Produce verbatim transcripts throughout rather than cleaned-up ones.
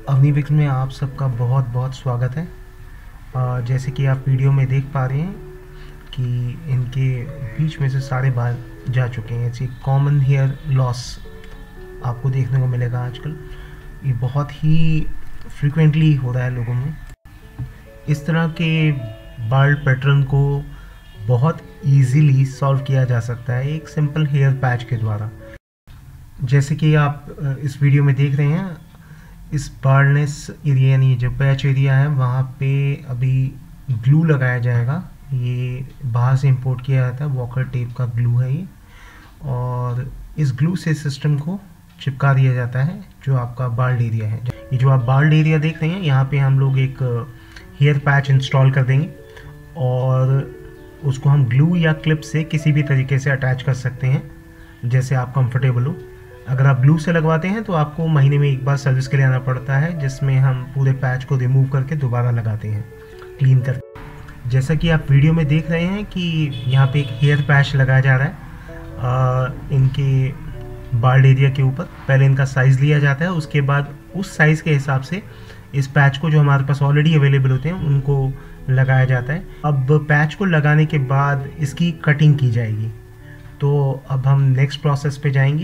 अग्निविक्स में आप सबका बहुत बहुत स्वागत है। अ, जैसे कि आप वीडियो में देख पा रहे हैं कि इनके बीच में से सारे बाल जा चुके हैं। इट्स कॉमन हेयर लॉस आपको देखने को मिलेगा आजकल। ये बहुत ही फ्रिक्वेंटली हो रहा है लोगों में। इस तरह के बाल पैटर्न को बहुत इजीली सॉल्व किया जा सकता है एक सिंपल हेयर पैच के द्वारा। जैसे कि आप इस वीडियो में देख रहे हैं, इस बार्डनेस एरिया यानी जो पैच एरिया है वहाँ पे अभी ग्लू लगाया जाएगा। ये बाहर से इंपोर्ट किया जाता है, वॉकर टेप का ग्लू है ये, और इस ग्लू से सिस्टम को चिपका दिया जाता है जो आपका बाल्ड एरिया है। ये जो आप बाल्ड एरिया देख रहे हैं, यहाँ पे हम लोग एक हेयर पैच इंस्टॉल कर देंगे और उसको हम ग्लू या क्लिप से किसी भी तरीके से अटैच कर सकते हैं जैसे आप कंफर्टेबल हो। अगर आप ग्लू से लगवाते हैं तो आपको महीने में एक बार सर्विस के लिए आना पड़ता है, जिसमें हम पूरे पैच को रिमूव करके दोबारा लगाते हैं क्लीन करके। जैसा कि आप वीडियो में देख रहे हैं कि यहाँ पे एक हेयर पैच लगाया जा रहा है आ, इनके बाल्ड एरिया के ऊपर। पहले इनका साइज़ लिया जाता है, उसके बाद उस साइज़ के हिसाब से इस पैच को जो हमारे पास ऑलरेडी अवेलेबल होते हैं उनको लगाया जाता है। अब पैच को लगाने के बाद इसकी कटिंग की जाएगी। तो अब हम नेक्स्ट प्रोसेस पे जाएंगे।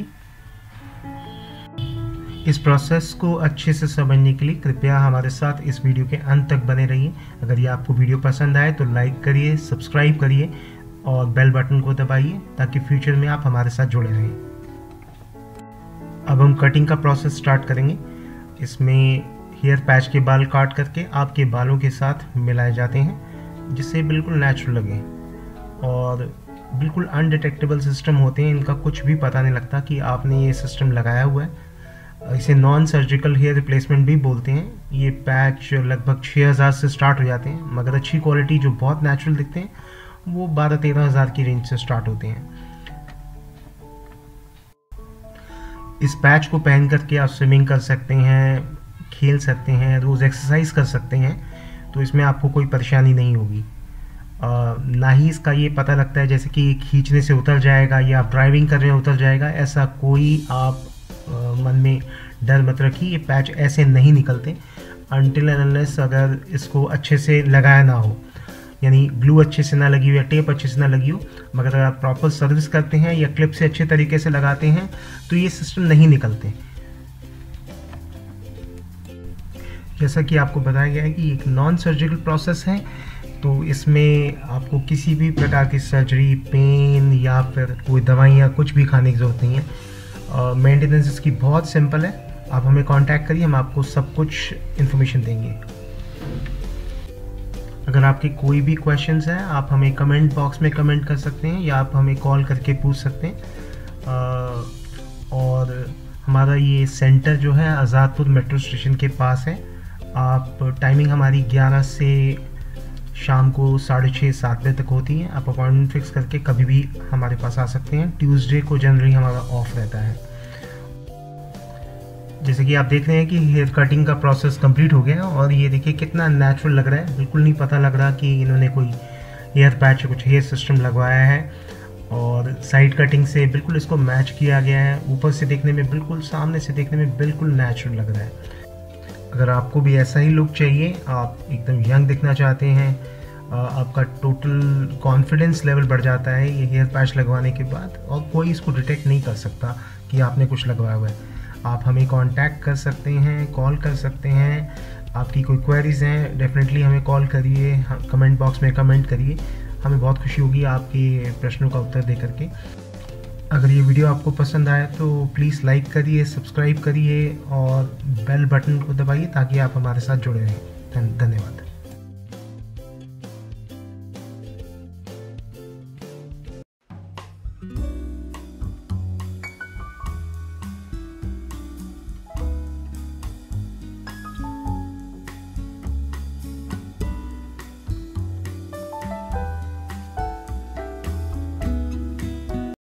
इस प्रोसेस को अच्छे से समझने के लिए कृपया हमारे साथ इस वीडियो के अंत तक बने रहिए। अगर ये आपको वीडियो पसंद आए तो लाइक करिए, सब्सक्राइब करिए और बेल बटन को दबाइए ताकि फ्यूचर में आप हमारे साथ जुड़े रहें। अब हम कटिंग का प्रोसेस स्टार्ट करेंगे। इसमें हेयर पैच के बाल काट करके आपके बालों के साथ मिलाए जाते हैं जिससे बिल्कुल नेचुरल लगे और बिल्कुल अनडिटेक्टेबल सिस्टम होते हैं। इनका कुछ भी पता नहीं लगता कि आपने ये सिस्टम लगाया हुआ है। इसे नॉन सर्जिकल हेयर रिप्लेसमेंट भी बोलते हैं। ये पैच लगभग छः हज़ार से स्टार्ट हो जाते हैं, मगर अच्छी क्वालिटी जो बहुत नेचुरल दिखते हैं वो बारह तेरह हज़ार की रेंज से स्टार्ट होते हैं। इस पैच को पहन करके आप स्विमिंग कर सकते हैं, खेल सकते हैं, रोज़ एक्सरसाइज कर सकते हैं, तो इसमें आपको कोई परेशानी नहीं होगी। आ, ना ही इसका ये पता लगता है जैसे कि खींचने से उतर जाएगा या आप ड्राइविंग कर रहे हैं उतर जाएगा। ऐसा कोई आप आ, मन में डर मत रखिए। ये पैच ऐसे नहीं निकलते अनटिल एंड अनलेस अगर इसको अच्छे से लगाया ना हो, यानी ग्लू अच्छे से ना लगी हो या टेप अच्छे से ना लगी हो। मगर अगर आप प्रॉपर सर्विस करते हैं या क्लिप से अच्छे तरीके से लगाते हैं तो ये सिस्टम नहीं निकलते। जैसा कि आपको बताया गया है कि एक नॉन सर्जिकल प्रोसेस है, तो इसमें आपको किसी भी प्रकार की सर्जरी, पेन या फिर कोई दवाइयाँ कुछ भी खाने की ज़रूरत नहीं है। मेंटेनेंस इसकी बहुत सिंपल है। आप हमें कांटेक्ट करिए, हम आपको सब कुछ इन्फॉर्मेशन देंगे। अगर आपके कोई भी क्वेश्चंस हैं आप हमें कमेंट बॉक्स में कमेंट कर सकते हैं या आप हमें कॉल करके पूछ सकते हैं। आ, और हमारा ये सेंटर जो है आज़ादपुर मेट्रो स्टेशन के पास है। आप टाइमिंग हमारी ग्यारह से शाम को साढ़े छः सात बजे तक होती है। आप अपॉइंटमेंट फिक्स करके कभी भी हमारे पास आ सकते हैं। ट्यूसडे को जनरली हमारा ऑफ रहता है। जैसे कि आप देख रहे हैं कि हेयर कटिंग का प्रोसेस कंप्लीट हो गया और ये देखिए कितना नेचुरल लग रहा है। बिल्कुल नहीं पता लग रहा कि इन्होंने कोई हेयर पैच कुछ हेयर सिस्टम लगवाया है, और साइड कटिंग से बिल्कुल इसको मैच किया गया है। ऊपर से देखने में बिल्कुल, सामने से देखने में बिल्कुल नेचुरल लग रहा है। अगर आपको भी ऐसा ही लुक चाहिए, आप एकदम यंग दिखना चाहते हैं, आपका टोटल कॉन्फिडेंस लेवल बढ़ जाता है ये हेयर पैच लगवाने के बाद, और कोई इसको डिटेक्ट नहीं कर सकता कि आपने कुछ लगवाया हुआ है। आप हमें कांटेक्ट कर सकते हैं, कॉल कर सकते हैं। आपकी कोई क्वेरीज हैं डेफिनेटली हमें कॉल करिए, कमेंट बॉक्स में कमेंट करिए। हमें बहुत खुशी होगी आपके प्रश्नों का उत्तर दे करके। अगर ये वीडियो आपको पसंद आए तो प्लीज़ लाइक करिए, सब्सक्राइब करिए और बेल बटन को दबाइए ताकि आप हमारे साथ जुड़े रहें। धन्यवाद।